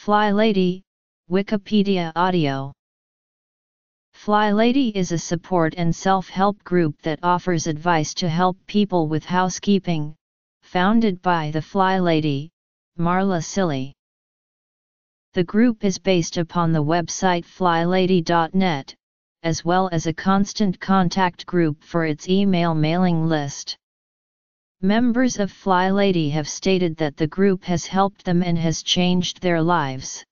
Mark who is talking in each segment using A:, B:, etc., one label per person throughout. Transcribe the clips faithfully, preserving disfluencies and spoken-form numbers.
A: FlyLady, Wikipedia Audio. FlyLady is a support and self-help group that offers advice to help people with housekeeping, founded by the FlyLady, Marla Silly. The group is based upon the website fly lady dot net, as well as a constant contact group for its email mailing list. Members of FlyLady have stated that the group has helped them and has changed their lives.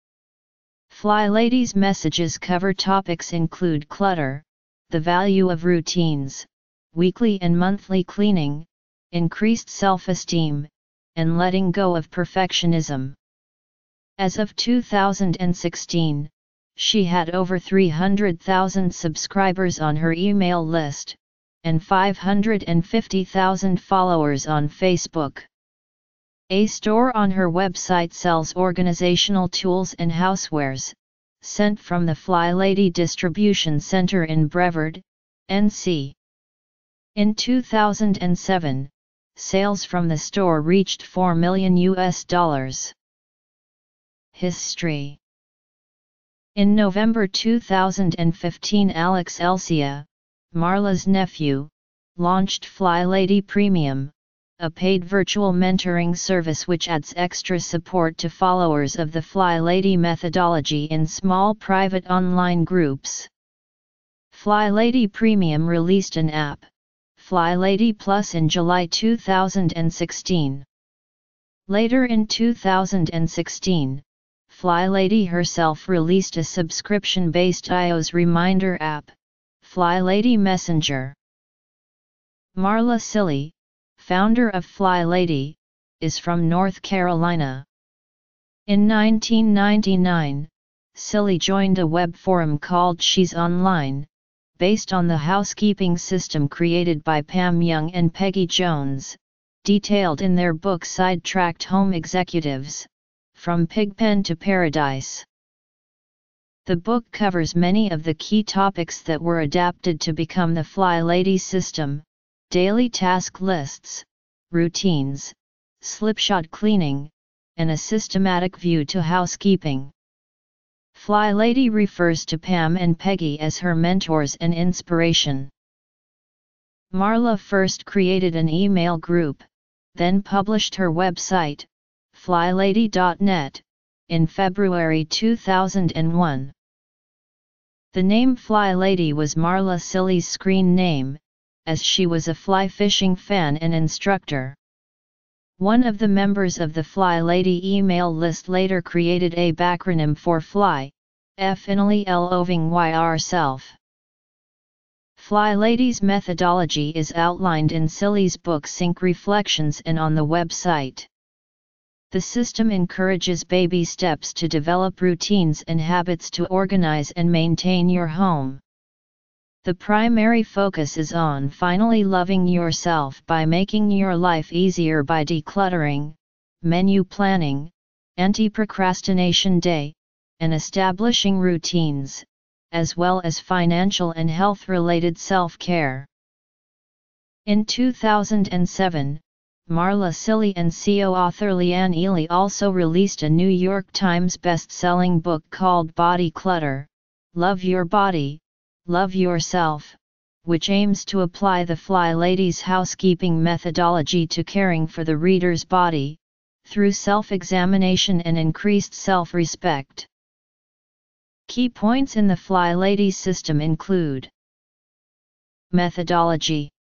A: FlyLady's messages cover topics include clutter, the value of routines, weekly and monthly cleaning, increased self-esteem, and letting go of perfectionism. As of two thousand sixteen, she had over three hundred thousand subscribers on her email list, and five hundred fifty thousand followers on Facebook. A store on her website sells organizational tools and housewares, sent from the FlyLady Distribution Center in Brevard, N C. In two thousand seven, sales from the store reached four million U S dollars. History. In November two thousand fifteen, Alex Elsia, Marla's nephew, launched FlyLady Premium, a paid virtual mentoring service which adds extra support to followers of the FlyLady methodology in small private online groups. FlyLady Premium released an app, FlyLady Plus, in July two thousand sixteen. Later in two thousand sixteen, FlyLady herself released a subscription-based iOS reminder app, FlyLady Messenger. Marla Silly, founder of FlyLady, is from North Carolina. In nineteen ninety-nine, Silly joined a web forum called She's Online, based on the housekeeping system created by Pam Young and Peggy Jones, detailed in their book Sidetracked Home Executives, From Pigpen to Paradise. The book covers many of the key topics that were adapted to become the FlyLady system: daily task lists, routines, slipshod cleaning, and a systematic view to housekeeping. FlyLady refers to Pam and Peggy as her mentors and inspiration. Marla first created an email group, then published her website, fly lady dot net, in February two thousand one. The name FlyLady was Marla Silly's screen name, as she was a fly fishing fan and instructor. One of the members of the FlyLady email list later created a backronym for Fly, finally loving yourself. FlyLady's methodology is outlined in Silly's book Sync Reflections and on the website. The system encourages baby steps to develop routines and habits to organize and maintain your home. The primary focus is on finally loving yourself by making your life easier by decluttering, menu planning, anti-procrastination day, and establishing routines, as well as financial and health-related self-care. In two thousand seven, Marla Silly and S E O author Leanne Ely also released a New York Times best-selling book called Body Clutter, Love Your Body, Love Yourself, which aims to apply the FlyLady's housekeeping methodology to caring for the reader's body, through self-examination and increased self-respect. Key points in the FlyLady system include: methodology.